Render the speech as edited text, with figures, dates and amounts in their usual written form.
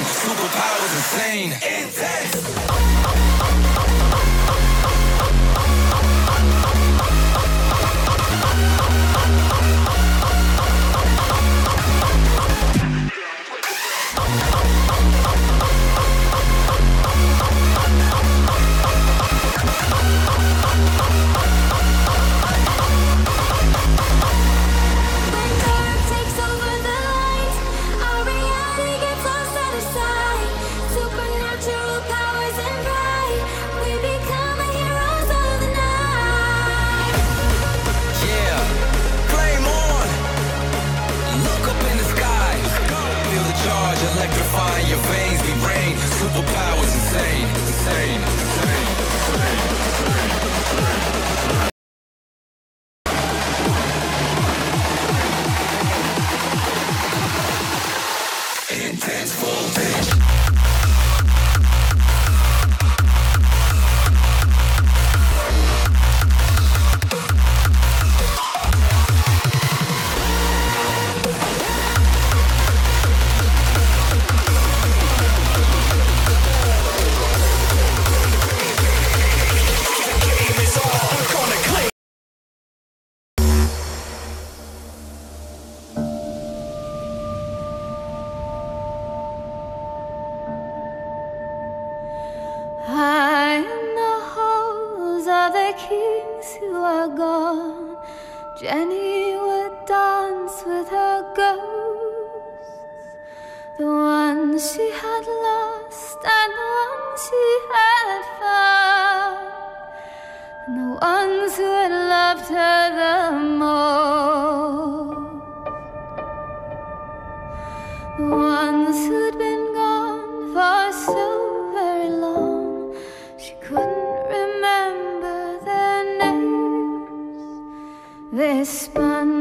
Superpowers insane. Intense. Electrifying your veins, we reign. Superpowers insane, insane, insane. Intense voltage. High in the halls of the kings who are gone, Jenny would dance with her ghosts, the ones she had lost and the ones she had found, and the ones who had loved her the most, the ones who'd been gone for so very long. She couldn't remember their names. They spun